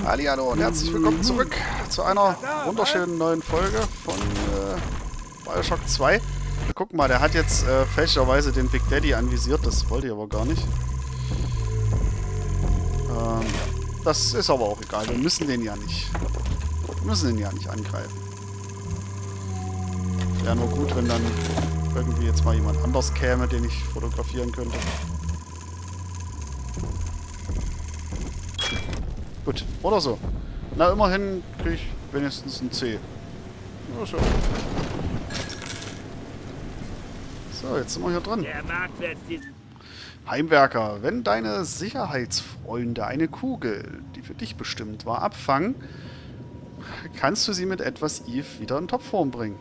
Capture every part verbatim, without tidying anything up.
Hallihallo und herzlich willkommen zurück zu einer wunderschönen neuen Folge von äh, Bioshock zwei. Wir gucken mal, der hat jetzt äh, fälschlicherweise den Big Daddy anvisiert, das wollte ich aber gar nicht. Ähm, das ist aber auch egal, wir müssen den ja nicht. Wir müssen den ja nicht angreifen. Wäre nur gut, wenn dann irgendwie jetzt mal jemand anders käme, den ich fotografieren könnte. Gut, oder so. Na, immerhin kriege ich wenigstens ein C. Ja, so. So, jetzt sind wir hier dran. Heimwerker, wenn deine Sicherheitsfreunde eine Kugel, die für dich bestimmt war, abfangen, kannst du sie mit etwas Eve wieder in Topform bringen.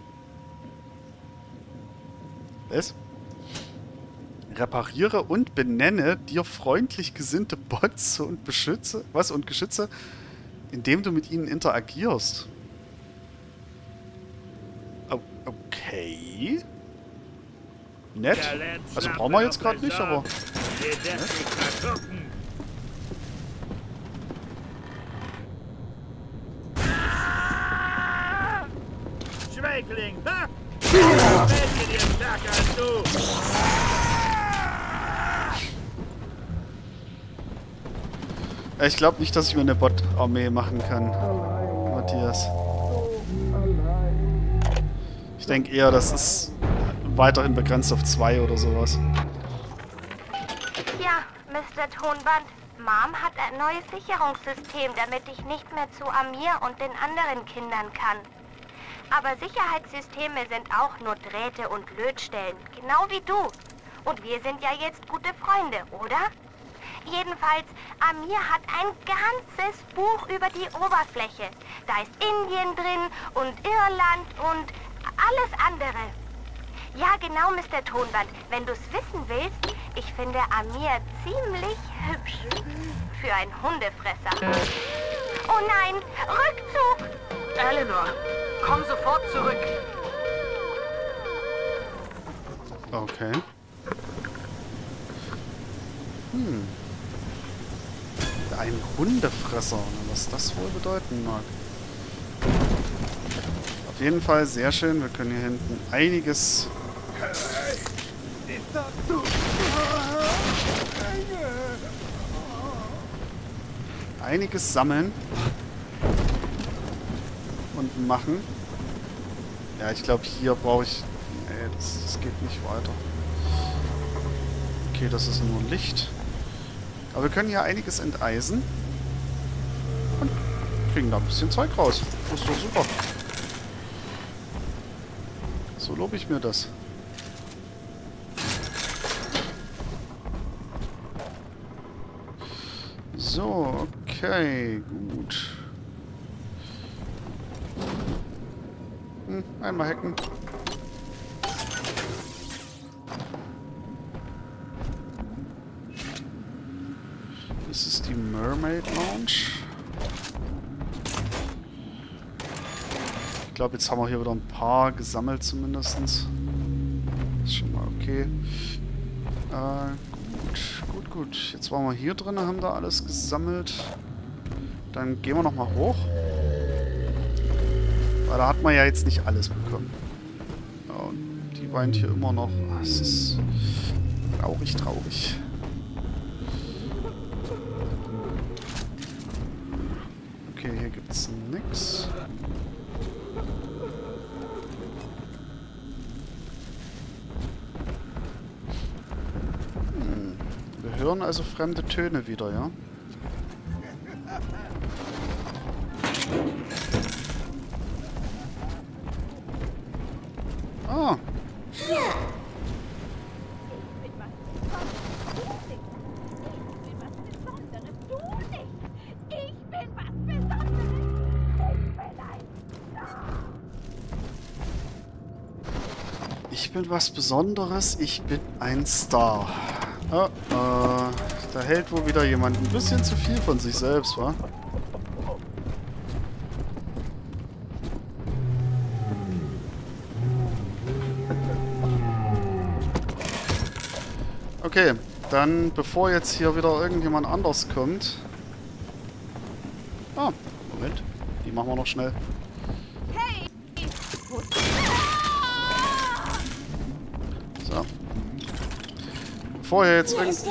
Was? Repariere und benenne dir freundlich gesinnte Bots und Beschütze, was und Geschütze, indem du mit ihnen interagierst. O okay. Nett. Also brauchen wir jetzt gerade nicht, aber... Schwächling! Ha! Welche dir stärker als du! Ich glaube nicht, dass ich mir eine Bot-Armee machen kann, Matthias. Ich denke eher, das ist weiterhin begrenzt auf zwei oder sowas. Ja, Mister Tonband, Mom hat ein neues Sicherungssystem, damit ich nicht mehr zu Amir und den anderen Kindern kann. Aber Sicherheitssysteme sind auch nur Drähte und Lötstellen, genau wie du. Und wir sind ja jetzt gute Freunde, oder? Jedenfalls, Amir hat ein ganzes Buch über die Oberfläche. Da ist Indien drin und Irland und alles andere. Ja, genau, Mister Tonband. Wenn du's wissen willst, ich finde Amir ziemlich hübsch. Für einen Hundefresser. Oh nein, Rückzug! Eleanor, komm sofort zurück. Okay. Hm. Ein Hundefresser, was das wohl bedeuten mag. Auf jeden Fall sehr schön. Wir können hier hinten einiges... einiges sammeln. Und machen. Ja, ich glaube, hier brauche ich... Nee, das, das geht nicht weiter. Okay, das ist nur Licht. Aber wir können hier einiges enteisen. Und kriegen da ein bisschen Zeug raus. Das ist doch super. So lobe ich mir das. So, okay, gut. Hm, einmal hacken. Das ist die Mermaid Lounge. Ich glaube, jetzt haben wir hier wieder ein paar gesammelt zumindest. Ist schon mal okay. Äh, gut, gut, gut. Jetzt waren wir hier drin, haben da alles gesammelt. Dann gehen wir nochmal hoch. Weil da hat man ja jetzt nicht alles bekommen. Ja, und die weint hier immer noch. Es ist traurig, traurig. Okay, hier gibt's nix. Hm. Wir hören also fremde Töne wieder, ja? Ah. Ich bin was Besonderes, ich bin ein Star. Oh, oh. Da hält wohl wieder jemand ein bisschen zu viel von sich selbst, wa? Okay, dann bevor jetzt hier wieder irgendjemand anders kommt... Ah, Moment. Die machen wir noch schnell. Hey! So. Vorher jetzt irgend...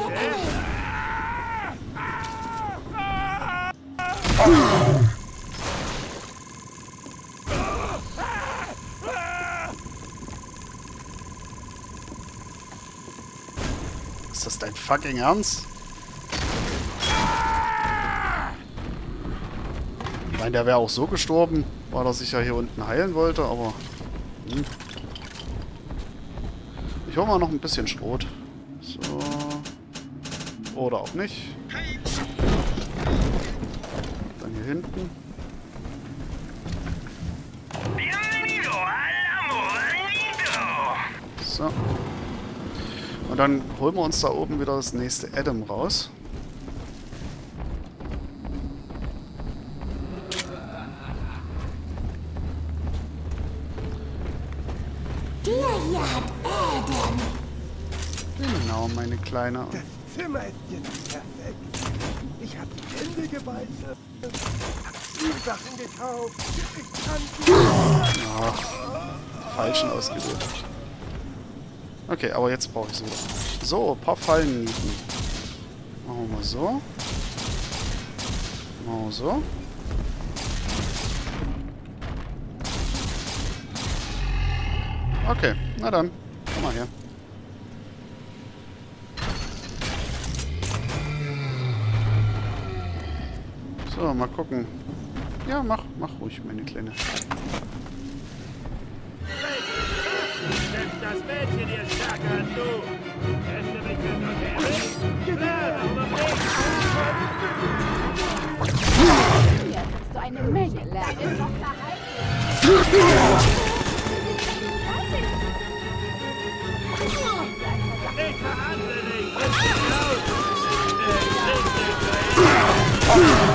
Ist das dein fucking Ernst? Ich meine, der wäre auch so gestorben, weil er sich ja hier unten heilen wollte, aber... Hm. Ich hole mal noch ein bisschen Schrot. So. Oder auch nicht. Dann hier hinten. So. Und dann holen wir uns da oben wieder das nächste Adam raus. Der hier hat Adam. Genau, meine Kleine. Das Zimmer ist jetzt perfekt. Ich habe die Hände geweitet, hab Spielsachen gekauft. Ich kann Ah, falschen ausgewählt. Okay, aber jetzt brauche ich sie wieder. So, ein paar Fallen mieten. Machen wir mal so. Machen wir so. Okay, na dann. Komm mal her. So, mal gucken. Ja, mach, mach ruhig, meine Kleine. Das Mädchen hier stärker als du. Lässt du mich mit und her? Klar, warum nicht? Hier kannst du eine Menge lernen. Noch Ich verhandle nicht. Ich bin laut. Ich bin nicht.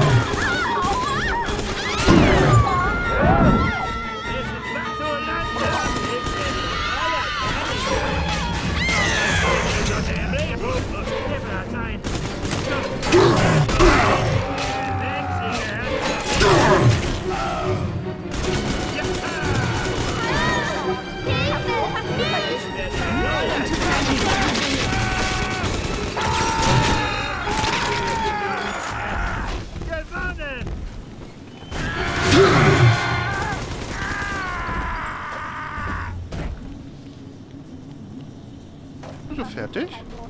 Bist du fertig?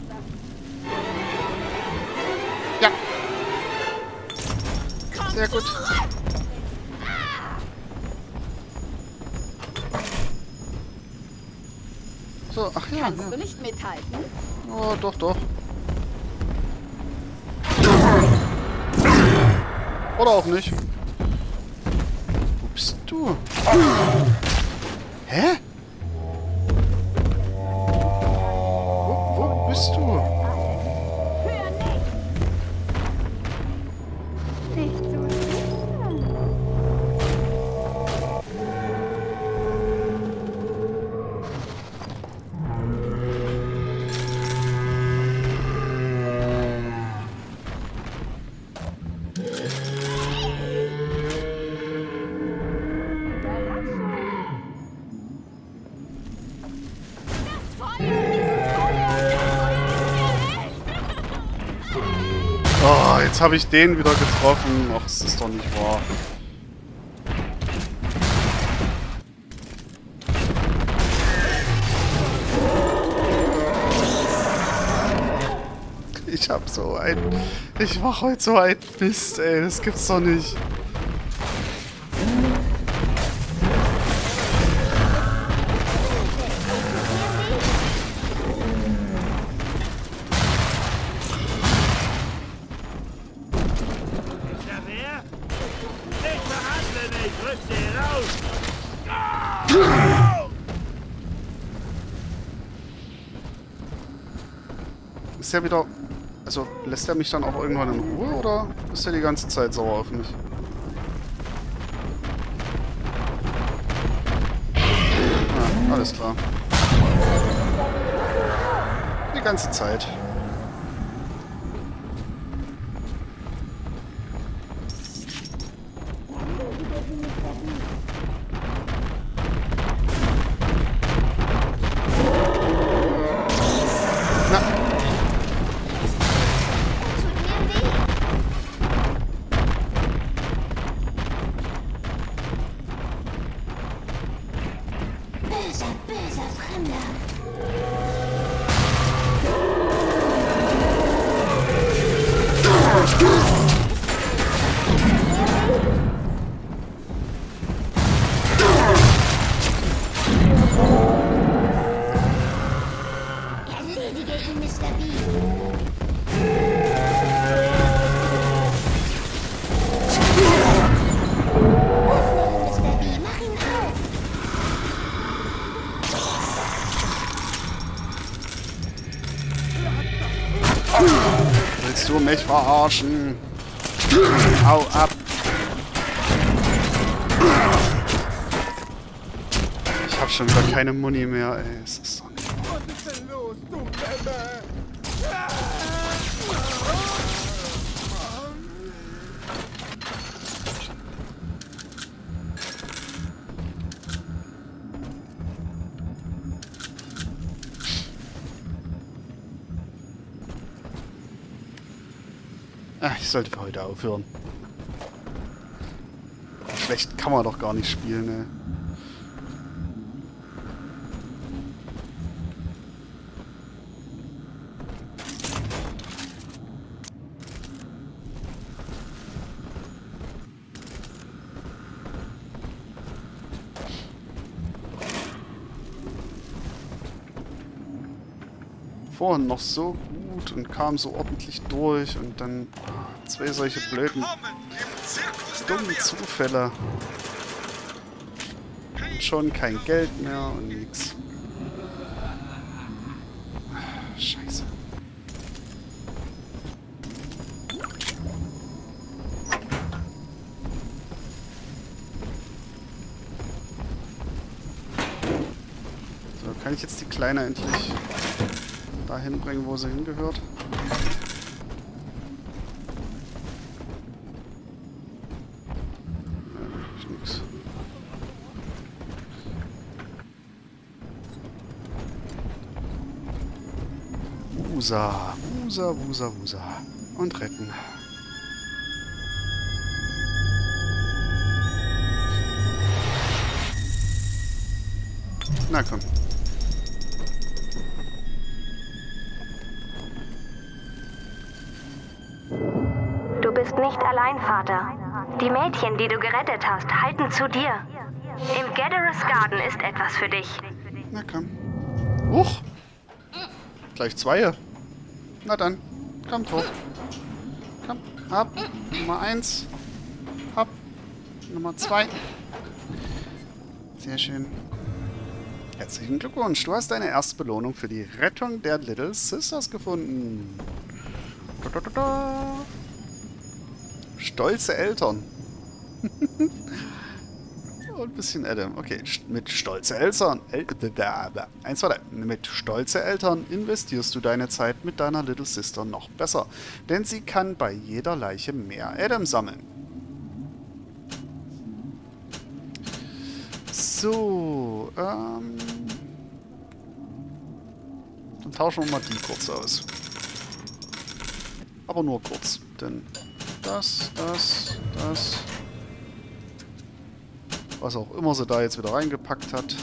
Ja. Sehr gut. So, ach ja. Kannst ja. du nicht mithalten? Oh, doch, doch. Oder auch nicht. Wo bist du? Hä? Wo, wo bist du? Hör nicht! Nicht so sicher. Oh, jetzt habe ich den wieder getroffen. Ach, das ist doch nicht wahr. Ich hab so ein... Ich mach heute so ein Mist, ey. Das gibt's doch nicht. Ist der wieder... Also, lässt er mich dann auch irgendwann in Ruhe, oder ist er die ganze Zeit sauer auf mich? Ah, alles klar. Die ganze Zeit. Böser, böser Fremder. Erledige ihn, Mister B. Öffne ihn, Mister B. Mach ihn auf. Willst du mich verarschen? Hau ab! Ich hab schon wieder keine Muni mehr, ey. Es ist so nicht. Was ist denn los, du Memme? Ach, ich sollte für heute aufhören. Schlecht kann man doch gar nicht spielen, ey. Vorhin noch so gut und kam so ordentlich durch und dann zwei solche blöden, dummen Zufälle. Und schon kein Geld mehr und nix. Scheiße. So, kann ich jetzt die Kleine endlich dahin bringen, wo sie hingehört? Ja, nix. Wusa, Wusa, Wusa, Wusa. Und retten. Na komm. Du bist nicht allein, Vater. Die Mädchen, die du gerettet hast, halten zu dir. Im Gadderus Garden ist etwas für dich. Na komm. Huch! Gleich zwei. Na dann, kommt hoch. Komm, ab. Nummer eins. Ab. Nummer zwei. Sehr schön. Herzlichen Glückwunsch. Du hast deine erste Belohnung für die Rettung der Little Sisters gefunden. Da, da, da, da. Stolze Eltern. Und ein bisschen Adam. Okay, mit stolze Eltern. El Eins, zwei, drei. Mit stolze Eltern investierst du deine Zeit mit deiner Little Sister noch besser. Denn sie kann bei jeder Leiche mehr Adam sammeln. So, ähm... dann tauschen wir mal die kurz aus. Aber nur kurz, denn das, das, das... was auch immer sie da jetzt wieder reingepackt hat.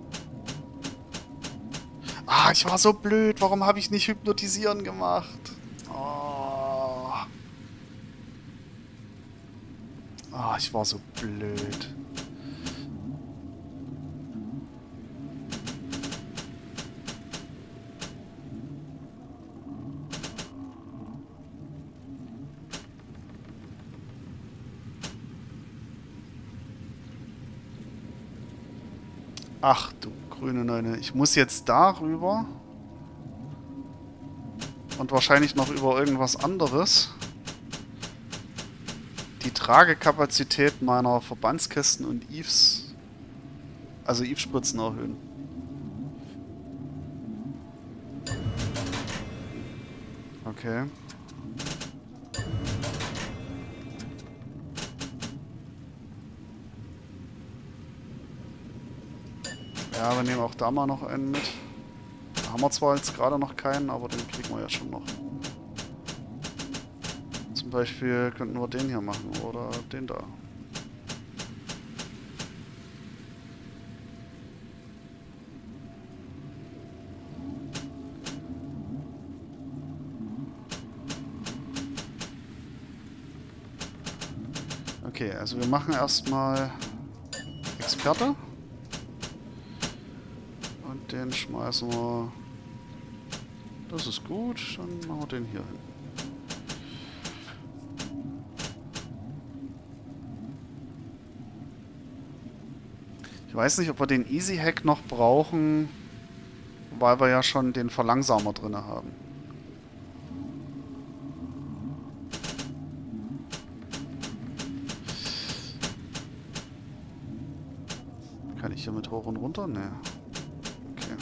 Ah, ich war so blöd. Warum habe ich nicht hypnotisieren gemacht? Oh. Ah, ich war so blöd. Ach du grüne Neune. Ich muss jetzt darüber. Und wahrscheinlich noch über irgendwas anderes. Die Tragekapazität meiner Verbandskästen und Eves. Also Eve-Spritzen erhöhen. Okay. Ja, wir nehmen auch da mal noch einen mit. Da haben wir zwar jetzt gerade noch keinen, aber den kriegen wir ja schon noch. Zum Beispiel könnten wir den hier machen oder den da. Okay, also wir machen erstmal Experte. Und den schmeißen wir... Das ist gut, dann machen wir den hier hin. Ich weiß nicht, ob wir den Easy Hack noch brauchen, weil wir ja schon den Verlangsamer drin haben. Kann ich hier mit hoch und runter? Ne. Okay.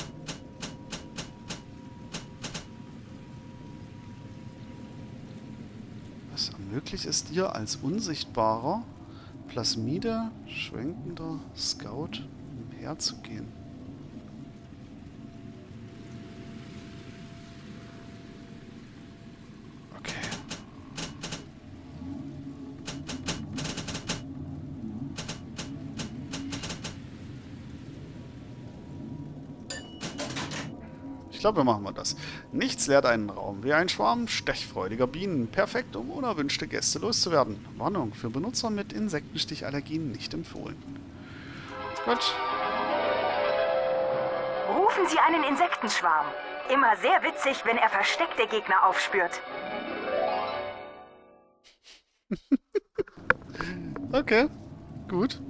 Was ermöglicht es dir als unsichtbarer Plasmide, schwenkender Scout umherzugehen? Okay. Ich glaube, wir machen mal das. Nichts leert einen Raum wie ein Schwarm stechfreudiger Bienen. Perfekt, um unerwünschte Gäste loszuwerden. Warnung, für Benutzer mit Insektenstichallergien nicht empfohlen. Gut. Rufen Sie einen Insektenschwarm. Immer sehr witzig, wenn er versteckte Gegner aufspürt. Okay, gut.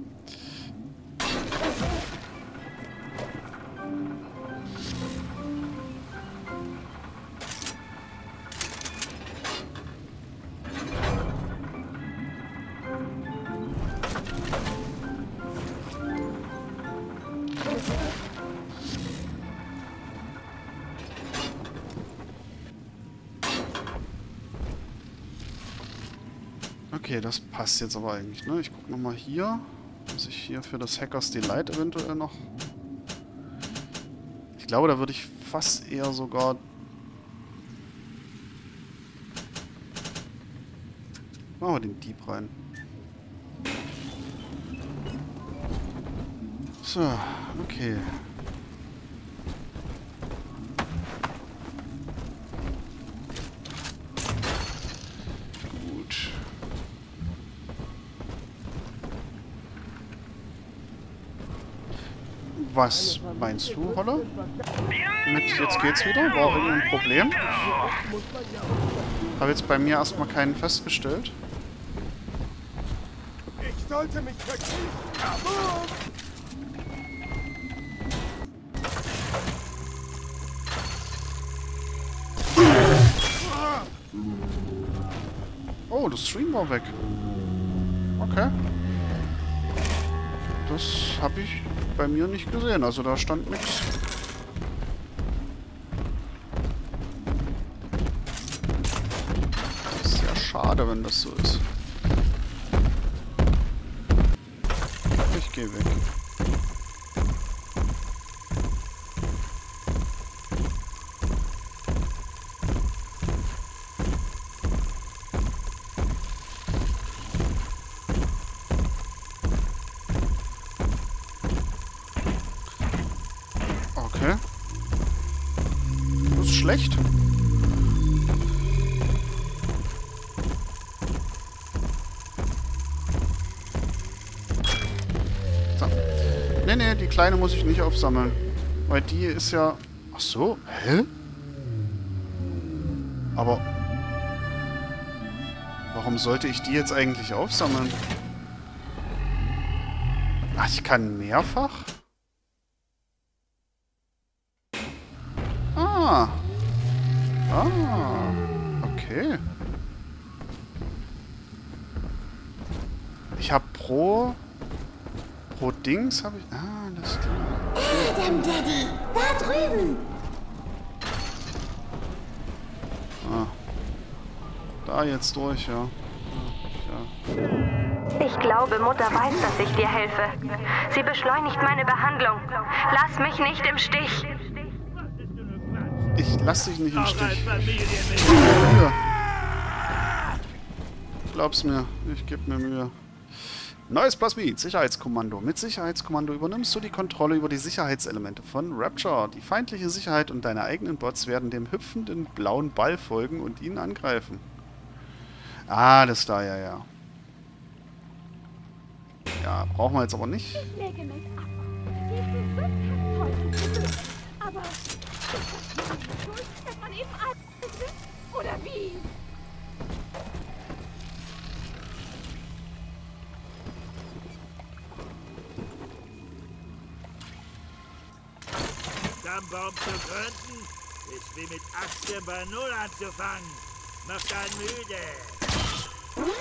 Okay, das passt jetzt aber eigentlich, ne? Ich gucke nochmal hier. Muss ich hier für das Hackers Delight eventuell noch... Ich glaube, da würde ich fast eher sogar... Machen wir den Dieb rein. So, okay. Was meinst du, Holle? Mit jetzt geht's wieder? War irgendein Problem? Habe jetzt bei mir erstmal keinen festgestellt. Ich sollte mich verkriechen. Oh, das Stream war weg. Okay. Das habe ich bei mir nicht gesehen, also da stand nichts. Sehr schade, wenn das so ist. Ich gehe weg. Okay. Das ist schlecht. So. Nee, nee, die Kleine muss ich nicht aufsammeln. Weil die ist ja... Ach so, hä? Aber... Warum sollte ich die jetzt eigentlich aufsammeln? Ach, ich kann mehrfach? Ah. Ah. Okay. Ich habe pro... Pro Dings habe ich... Ah, das klar. Adam Daddy, da drüben. Ah. Da jetzt durch, ja. Ja. Ich glaube, Mutter weiß, dass ich dir helfe. Sie beschleunigt meine Behandlung. Lass mich nicht im Stich. Ich lass dich nicht im Auch als Stich. Familienmitglied. Hier. Glaub's mir, ich geb mir Mühe. Neues Plasmid, Sicherheitskommando. Mit Sicherheitskommando übernimmst du die Kontrolle über die Sicherheitselemente von Rapture. Die feindliche Sicherheit und deine eigenen Bots werden dem hüpfenden blauen Ball folgen und ihn angreifen. Ah, das da, ja, ja. Ja, brauchen wir jetzt aber nicht. Ich lege mich ab. Die Gesundheit heute. Aber ist das nicht schuld, dass man eben alles ist? Oder wie? Stammbaum zu gründen, ist wie mit Aktien bei Null anzufangen. Macht einen müde.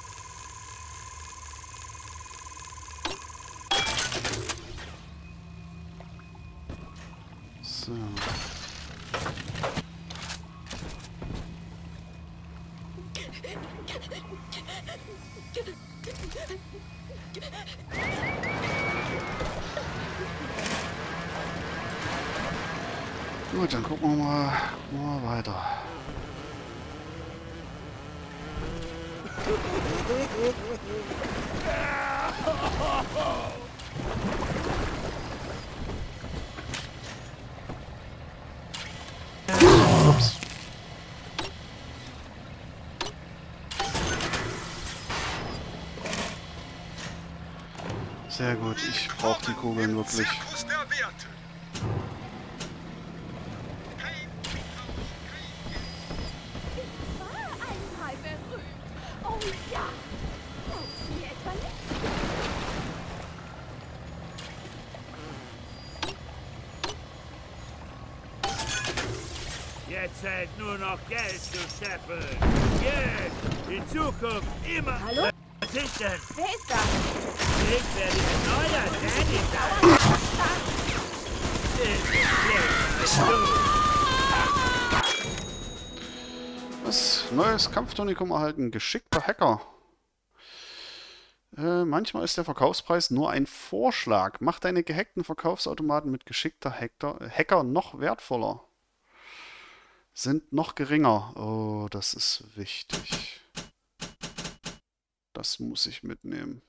So. Gut, dann gucken wir mal, gucken wir mal weiter. Ups. Sehr gut, ich brauche die Kugeln wirklich. Einmal berühmt. Oh ja. Oh, mir etwa nicht. Jetzt zählt nur noch Geld zu scheffeln. Geld! In Zukunft immer Hallo? verzichten. Wer ist da? Ich werde ein neuer Daddy sein. Ich bin schlechter als du. Was? Neues Kampftonikum erhalten. Geschickter Hacker. Äh, manchmal ist der Verkaufspreis nur ein Vorschlag. Macht deine gehackten Verkaufsautomaten mit geschickter Hacker, Hacker noch wertvoller. Sind noch geringer. Oh, das ist wichtig. Das muss ich mitnehmen.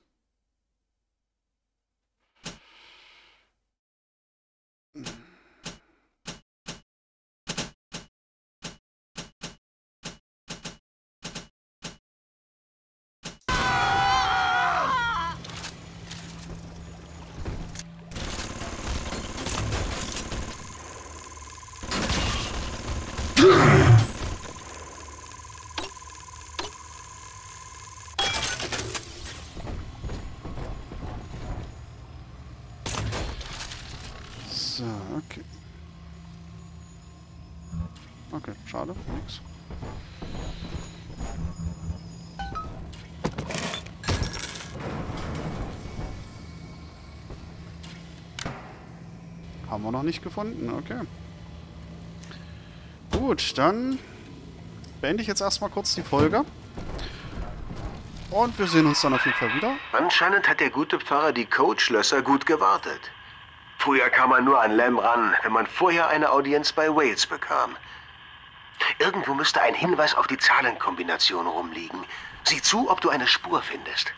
So, okay. Okay, schade, nix. Haben wir noch nicht gefunden, okay. Gut, dann beende ich jetzt erstmal kurz die Folge. Und wir sehen uns dann auf jeden Fall wieder. Anscheinend hat der gute Pfarrer die Codeschlösser gut gewartet. Früher kam man nur an Lem ran, wenn man vorher eine Audienz bei Wales bekam. Irgendwo müsste ein Hinweis auf die Zahlenkombination rumliegen. Sieh zu, ob du eine Spur findest.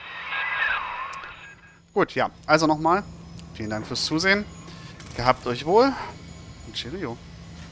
Gut, ja. Also nochmal. Vielen Dank fürs Zusehen. Gehabt euch wohl. Und Cheerio.